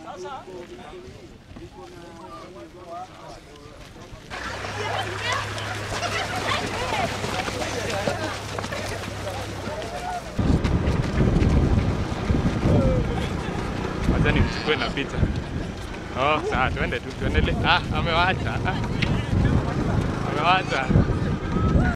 Wacha nimchukue na picha. Oh, sawa, tuende tu, tuendelee. Amewacha. Amewacha.